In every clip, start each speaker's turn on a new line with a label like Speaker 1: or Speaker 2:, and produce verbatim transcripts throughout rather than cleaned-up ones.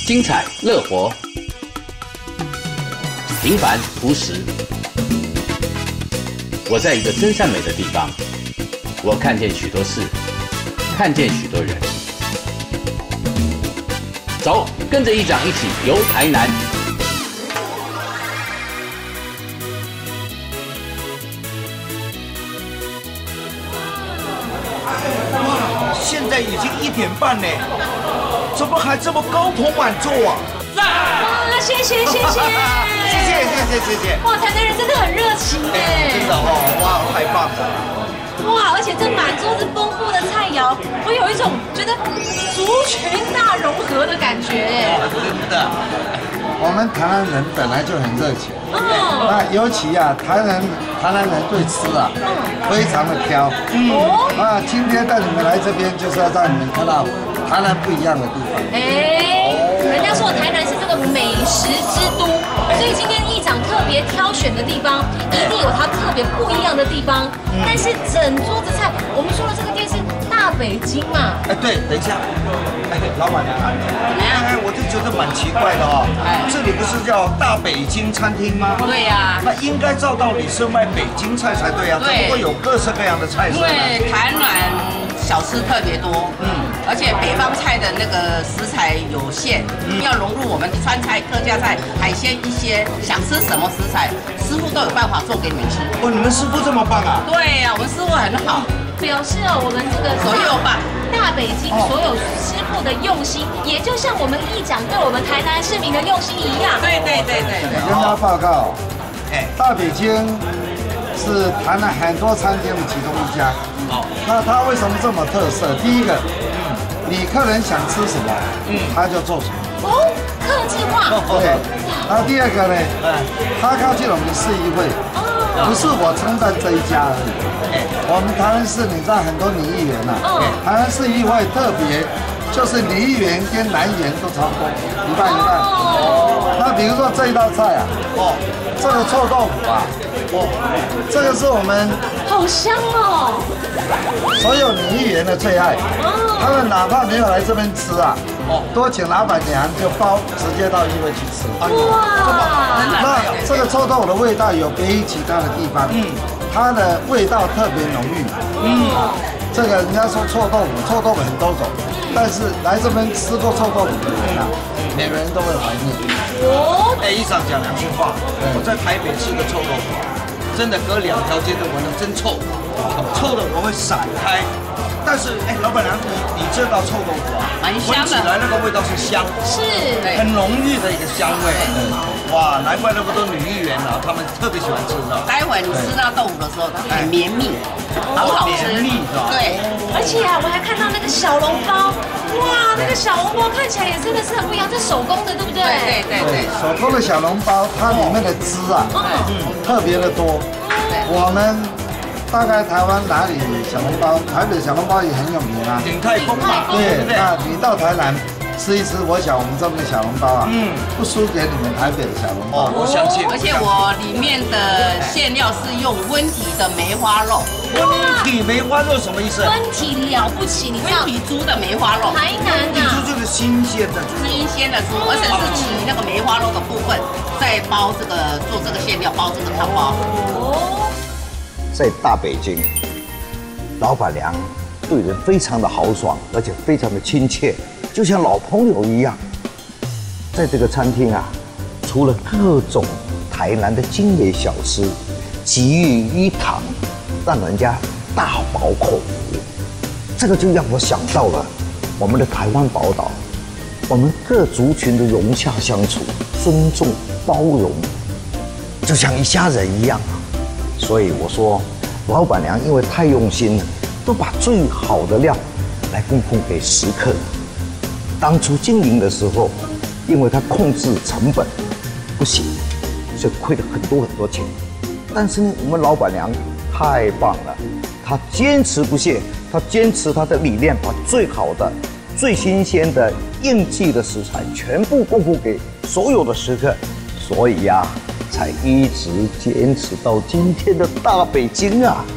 Speaker 1: 精彩乐活，平凡朴实。我在一个真善美的地方，我看见许多事，看见许多人。走，跟着议长一起游台南。
Speaker 2: 现在已经一点半呢，怎么还这么高朋满座啊？
Speaker 3: 哇，谢谢谢谢，
Speaker 2: 谢谢谢谢谢谢。
Speaker 3: 哇，台南人真的很热情哎，
Speaker 2: 真的哦，哇，太棒了。
Speaker 3: 哇，而且这满桌子丰富的菜肴，我有一种觉得族群大融合的感觉哎。
Speaker 2: 真的。
Speaker 4: 我们台南人本来就很热情，
Speaker 3: 哦，
Speaker 4: 那尤其啊，台南台南人对吃啊，非常的挑。
Speaker 3: 哦，
Speaker 4: 啊，今天带你们来这边，就是要让你们看到台南不一样的地方。
Speaker 3: 哎，人家说台南是这个美食之都，所以今天议长特别挑选的地方，一定有它特别不一样的地方。但是整桌子菜，我们说的这个店是大北京嘛？
Speaker 2: 哎，对，等一下，哎，老板娘，哎，我就觉得蛮奇怪的哦。哎，这里不是叫大北京餐厅吗？
Speaker 5: 对呀，
Speaker 2: 那应该照道理是卖北京菜才对啊，怎么会有各式各样的菜色
Speaker 5: 因为台南小吃特别多，嗯，而且北方菜的那个食材有限，要融入我们川菜、客家菜、海鲜一些，想吃什么食材，师傅都有办法做给你们吃。
Speaker 2: 哦，你们师傅这么棒啊！
Speaker 5: 对呀，我们师傅很好。
Speaker 3: 表示哦，我们这个
Speaker 5: 手艺棒，
Speaker 3: 大北京所有师傅的用心，也就像我们议长对我们台南市民的用心一样。
Speaker 5: 对对对对。
Speaker 4: 跟大家报告，哎，大北京是台南很多餐厅的其中一家。哦，那它为什么这么特色？第一个，你客人想吃什么，嗯，他就做什么。
Speaker 3: 哦，客制化。
Speaker 4: 对。然后第二个呢，它靠近我们的市议会。不是我称赞这一家而已，我们台南市你知道很多女议员呐，台南市议会特别就是女议员跟男议员都超过一半一半。那比如说这一道菜啊，哦，这个臭豆腐啊，哦，这个是我们
Speaker 3: 好香哦，
Speaker 4: 所有女议员的最爱，他们哪怕没有来这边吃啊，哦，多请老板娘就包直接到议会去吃。
Speaker 3: 哇！
Speaker 4: 那这个臭豆腐的味道有别于其他的地方，嗯，它的味道特别浓郁，嗯，这个人家说臭豆腐，臭豆腐很多种，但是来这边吃过臭豆腐的人啊，每个人都会怀念。
Speaker 2: 哦，哎，议长讲两句话，我在台北吃的臭豆腐，真的隔两条街都闻到真臭，臭的我会闪开。但是，哎，老板娘，你你这道臭豆腐啊，
Speaker 5: 蛮香的，闻
Speaker 2: 起来那个味道是香，
Speaker 3: 是，
Speaker 2: 很浓郁的一个香味。哇，难怪那么多女议员啊，她们特别喜欢吃的。
Speaker 5: 待会你吃到豆腐的时候，它很绵密，很好吃。
Speaker 2: 绵密是吧？
Speaker 5: 对。
Speaker 3: 而且啊，我还看到那个小笼包，哇，那个小笼包看起来也真的是很不一样，这手工的，对不对？
Speaker 5: 对对对。
Speaker 4: 手工的小笼包，它里面的汁啊，嗯，特别的多。我们。大概台湾哪里小笼包，台北小笼包也很有名啊，
Speaker 2: 鼎泰丰嘛。
Speaker 4: 对，那你到台南吃一吃，我想我们这边的小笼包啊，嗯，不输给你们台北的小笼包。
Speaker 2: 我相信。
Speaker 5: 而且我里面的馅料是用温体的梅花肉。
Speaker 2: 温体梅花肉什么意思？
Speaker 3: 温体了不起，你知道？
Speaker 5: 温体猪的梅花肉。
Speaker 3: 台南的。
Speaker 2: 猪就是新鲜的猪。
Speaker 5: 新鲜的猪，而且是取那个梅花肉的部分，再包这个做这个馅料，包这个汤包。哦。
Speaker 6: 在大北京，老板娘对人非常的豪爽，而且非常的亲切，就像老朋友一样。在这个餐厅啊，除了各种台南的精美小吃，集于一堂，让人家大饱口福。这个就让我想到了我们的台湾宝岛，我们各族群的融洽相处，尊重包容，就像一家人一样。所以我说，老板娘因为太用心了，都把最好的料来供奉给食客。当初经营的时候，因为她控制成本不行，所以亏了很多很多钱。但是呢，我们老板娘太棒了，她坚持不懈，她坚持她的理念，把最好的、最新鲜的应季的食材全部供奉给所有的食客。所以呀、啊。才一直坚持到今天的大北京啊！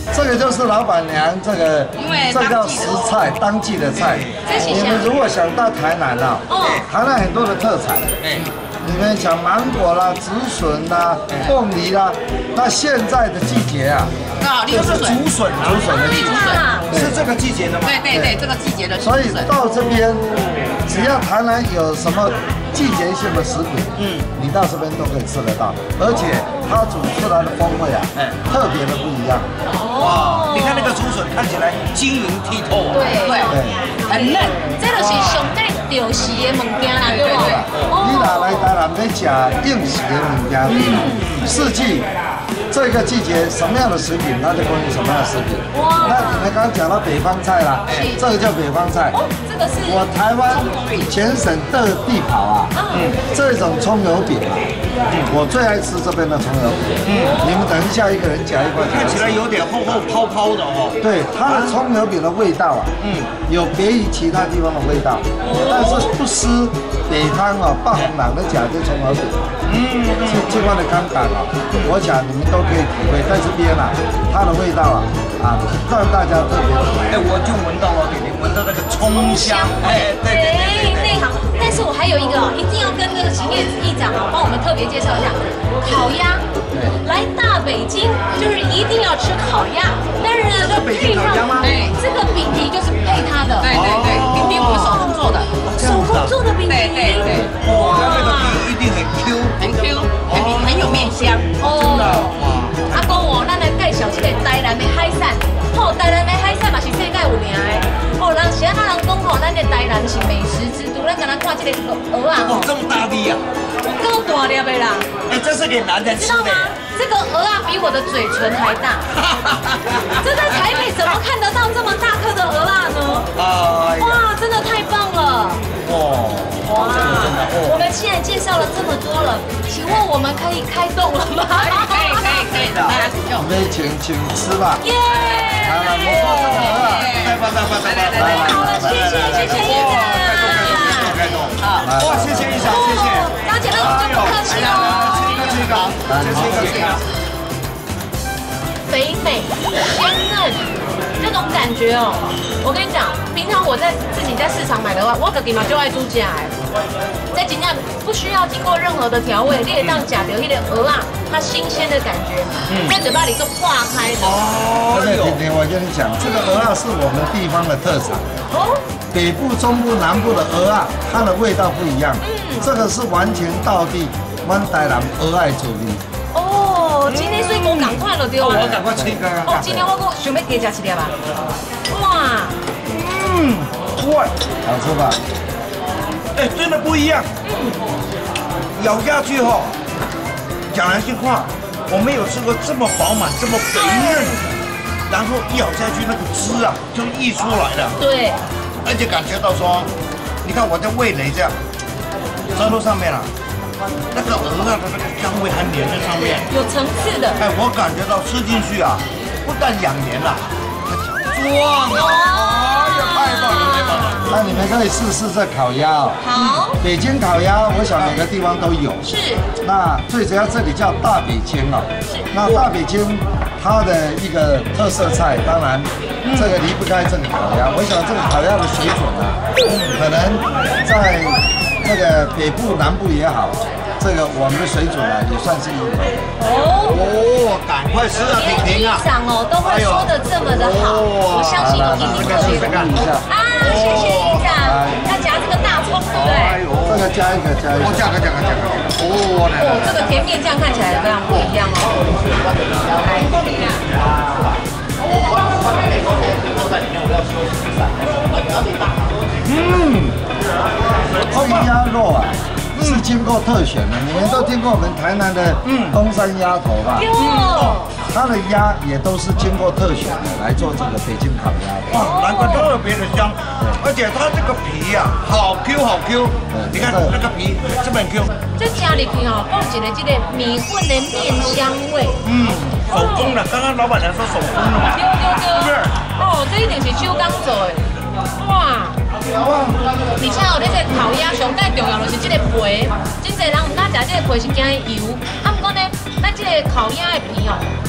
Speaker 4: 这个就是老板娘这个，这叫食材，当季的菜。你们如果想到台南啊，台南很多的特产，你们想芒果啦、竹笋啦、凤梨啦，那现在的季节啊，
Speaker 2: 就是竹笋啊，
Speaker 4: 竹笋的季节，
Speaker 2: 是这个季节的吗？
Speaker 5: 对对对，这个季节的。
Speaker 4: 所以到这边，只要台南有什么季节性的食品，嗯，你到这边都可以吃得到，而且它煮出来的风味啊，哎，特别的不一样。
Speaker 2: 哇，你看那个竹笋看起来晶莹剔透，
Speaker 5: 对对，很嫩，
Speaker 3: 这就是上最潮时的物件啦，对不？
Speaker 4: 你哪来台南在吃应时的物件？四季。这个季节什么样的食品，它就供应什么样的食品。哇！那你们刚刚讲到北方菜啦，这个叫北方菜。哦，这个是我台湾全省各地跑啊，嗯，这种葱油饼啊，我最爱吃这边的葱油饼。嗯，你们等一下一个人夹一块，
Speaker 2: 看起来有点厚厚泡泡的哦。
Speaker 4: 对，它的葱油饼的味道啊，嗯，有别于其他地方的味道，但是不失北方啊霸红人的夹这葱油饼。嗯，这这块的感觉啊，我想你们都可以体会，在这边啊，它的味道啊，啊，让大家特别。
Speaker 2: 哎，我就闻到了，弟弟闻到那个葱香。哎，对对对对。
Speaker 3: 内行。但是我还有一个哦，一定要跟那个秦叶议长啊，帮我们特别介绍一下烤鸭。来大北京就是一定要吃烤鸭，但是呢，这配上对这个饼皮就是配它的。
Speaker 5: 对对对，饼皮我们手工做的，
Speaker 3: 手工做的饼皮。
Speaker 5: 对对对。
Speaker 2: 哇，那个皮一定很 Q，
Speaker 5: 很 Q， 很很有面香。
Speaker 3: 哦。阿公哦，咱来介绍这个台南的海产。哦，台南的海产嘛是世界有名的。哦，人是安那人讲吼，咱的台南是美食之都，咱敢若看这个鹅啊。
Speaker 2: 哦，这么大粒啊！
Speaker 3: 够大粒的啦。
Speaker 2: 哎，这是给男人吃的。知道吗？
Speaker 3: 这个鹅啊比我的嘴唇还大。这在台北怎么看得到这么大颗的鹅啊呢？哇，真的太棒了！哇哇，我们现在介绍了这么多了，请问我们可以开动了吗？
Speaker 5: 可以可以可以可以的，大家请用。
Speaker 4: 我们请请吃吧。耶！来来，不错，这个鹅啊，
Speaker 2: 来吧来吧来吧来吧。
Speaker 3: 好了，谢谢谢谢议长。
Speaker 2: 开动开动开动。哇，谢谢议长，谢谢。
Speaker 3: 大家都不客气哦。
Speaker 2: 这个这个这个。
Speaker 3: 肥美鲜嫩，这种感觉哦，我跟你讲，平常我在自己在市场买的话，我自己嘛就爱煮假哎，在真正不需要经过任何的调味，你也当假的那个鹅啊，它新鲜的感觉，在嘴巴里就化开的。
Speaker 4: 哦，对，甜甜，我跟你讲，这个鹅啊是我们地方的特产。哦。北部、中部、南部的鹅啊，它的味道不一样。嗯。这个是完全道地，我们台南鹅爱主力。
Speaker 3: 哦，今天水果赶快了对吧？
Speaker 2: 我赶快吃一个。
Speaker 3: 哦，今天我我想要加吃一粒吧。哇，
Speaker 2: 嗯，哇，
Speaker 4: 好吃吧？
Speaker 2: 哎，真的不一样。咬下去哈，讲良心话，我没有吃过这么饱满、这么肥嫩，然后一咬下去那个汁啊就溢出来了。
Speaker 3: 对。
Speaker 2: 而且感觉到说，你看我在味蕾这样，舌头上面啊。那个鹅啊的那个香味还粘在上面，
Speaker 3: 有层次的。哎，
Speaker 2: 我感觉到吃进去啊，不但养颜了，壮啊！哎呀，太棒了，太棒了！
Speaker 4: 那你们可以试试这烤鸭哦。
Speaker 3: 好。
Speaker 4: 北京烤鸭，我想每个地方都有。
Speaker 3: 是。
Speaker 4: 那最主要这里叫大北京哦。是。那大北京它的一个特色菜，当然这个离不开这个烤鸭。我想这个烤鸭的水准啊，可能在。这个北部、南部也好，这个我们的水准啊，也算是一流。
Speaker 2: 哦哦，赶快吃啊，婷婷啊！
Speaker 3: 议长哦，都会说的这么的好，我相信你一定会学得一下。啊，谢谢议长，要夹这个大葱，对不对？
Speaker 4: 这个加一个，加一个，
Speaker 2: 加个，加个，加个。哦，
Speaker 3: 哦，这个甜面酱看起来非常不一样哦。来，
Speaker 4: 嗯。这个鸭肉啊，是经过特选的。你们都听过我们台南的东山鸭头吧？有。它的鸭也都是经过特选的来做这个北京烤鸭的。
Speaker 2: 哇，难怪特别的香，而且它这个皮呀，好 Q 好 Q。你看那个皮这么 Q。
Speaker 3: 这加进去哦，放进来这个米粉的面香味。嗯，
Speaker 2: 手工的，刚刚老板娘说手工的嘛。
Speaker 3: 对对对。哦，这一定是手工做的。哇！而且哦，你这烤鸭上最重要就是这个皮，真侪人唔敢食这个皮是惊油。啊，不过呢，咱这个烤鸭的皮哦，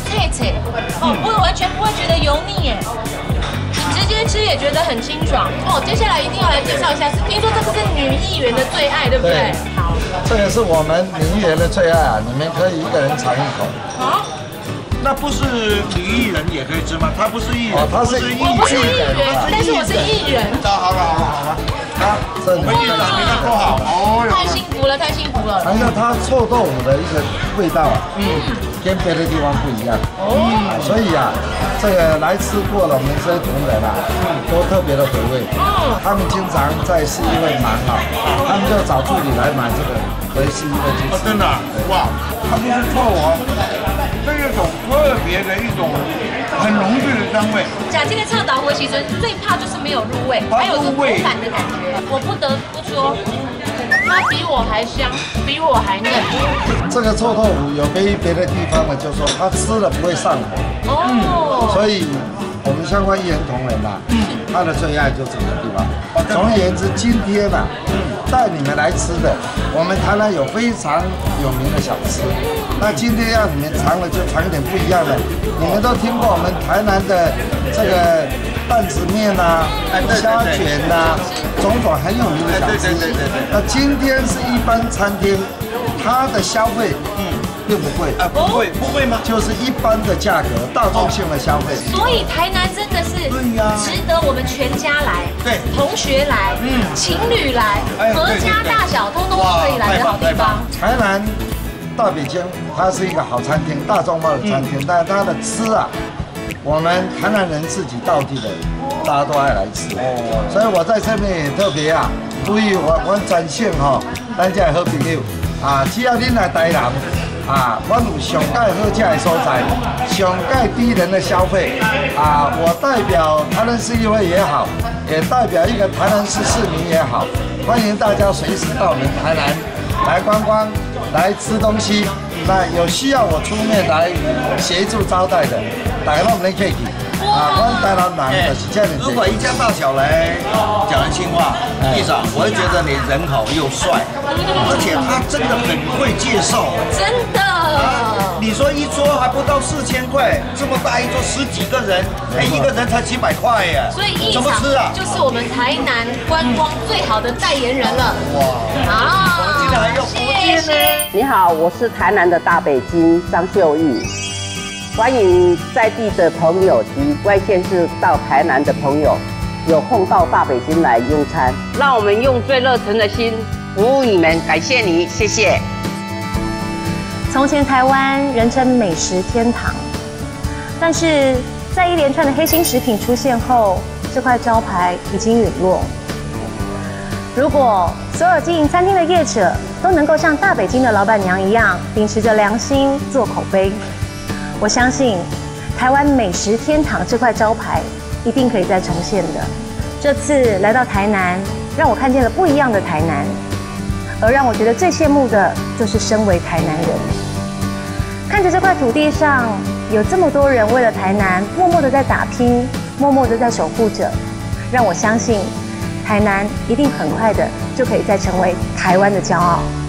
Speaker 3: 脆脆，哦，不会完全不会觉得油腻耶。直接吃也觉得很清爽哦。接下来一定要来介绍一下，是听说这个是女议员的最爱，对不对？好，
Speaker 4: 这个是我们女议员的最爱啊，你们可以一个人尝一口。
Speaker 3: 好。
Speaker 2: 那不是女艺人也可以吃吗？她不是艺人，
Speaker 4: 哦，她是
Speaker 3: 我不是艺人，但是我是艺人。
Speaker 2: 好了好了好了，啊，
Speaker 4: 这你们
Speaker 2: 议长你看多好哦！
Speaker 3: 太幸福了，太幸福了。
Speaker 4: 尝一下它臭豆腐的一个味道啊，嗯，跟别的地方不一样。哦，所以啊，这个来吃过了，我们这些同仁啊，都特别的回味。嗯，他们经常在市议会忙啊，他们就找助理来买这个回市议会去吃。
Speaker 2: 哦，真的哇，它不是臭哦。这一种特别的一种很浓郁的香味。
Speaker 3: 假这个臭豆腐其实最怕就是没有入味，还有是口感的感觉。我不得不说，它比我还香，比我还嫩。
Speaker 4: 这个臭豆腐有别于别的地方呢，就是说它吃了不会上火。哦。所以我们相关议员同仁呐，他的最爱就这个地方。总而言之，今天呐，带你们来吃的，我们台南有非常有名的小吃。那今天要你们尝了就尝一点不一样的。你们都听过我们台南的这个担子面呐、虾卷呐，种种很有名的小吃。那今天是一般餐厅，它的消费嗯并不贵
Speaker 2: 啊，不贵不贵吗？
Speaker 4: 就是一般的价格，大众性的消费。
Speaker 3: 所以台南真的是值得我们全家来，
Speaker 2: 对，
Speaker 3: 同学来，嗯，情侣来，合家大小通通都可以来的好地方。
Speaker 4: 台南。大北京，它是一个好餐厅，大众化的餐厅，但它的吃啊，我们台南人自己道地的，大家都爱来吃。所以我在这边也特别啊，注意我我展现哈，咱这好朋友啊，只要您来台南啊，我有上盖好吃的所在，上盖低人的消费啊，我代表台南市议会也好，也代表一个台南市市民也好，欢迎大家随时到我们台南来观光。来吃东西，那有需要我出面来协助招待的，大家都没客气啊，我们台南人就是这样。
Speaker 2: 如果一家大小来讲人情话，议长，我会觉得你人好又帅，而且他真的很会介绍，
Speaker 3: 真的。
Speaker 2: 你说一桌还不到四千块，这么大一桌十几个人，哎，一个人才几百块耶，
Speaker 3: 所以议
Speaker 2: 怎么吃啊？
Speaker 3: 就是我们台南观光最好的代言人了。哇，
Speaker 2: 好，我们今天还有福建呢。
Speaker 5: 你好，我是台南的大北京张秀玉，欢迎在地的朋友及外县市到台南的朋友，有空到大北京来用餐，让我们用最热忱的心服务你们，感谢你，谢谢。
Speaker 7: 从前台湾人称美食天堂，但是在一连串的黑心食品出现后，这块招牌已经陨落。如果所有经营餐厅的业者都能够像大北京的老板娘一样，秉持着良心做口碑，我相信台湾美食天堂这块招牌一定可以再重现的。这次来到台南，让我看见了不一样的台南，而让我觉得最羡慕的就是身为台南人，看着这块土地上有这么多人为了台南默默的在打拼，默默的在守护着，让我相信台南一定很快的就可以再成为台湾的骄傲。